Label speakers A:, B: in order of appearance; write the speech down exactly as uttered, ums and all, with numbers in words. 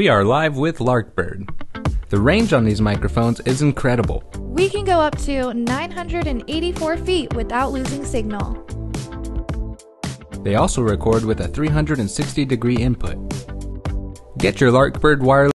A: We are live with Larkbird. The range on these microphones is incredible.
B: We can go up to nine hundred eighty-four feet without losing signal.
A: They also record with a three hundred sixty degree input. Get your Larkbird wireless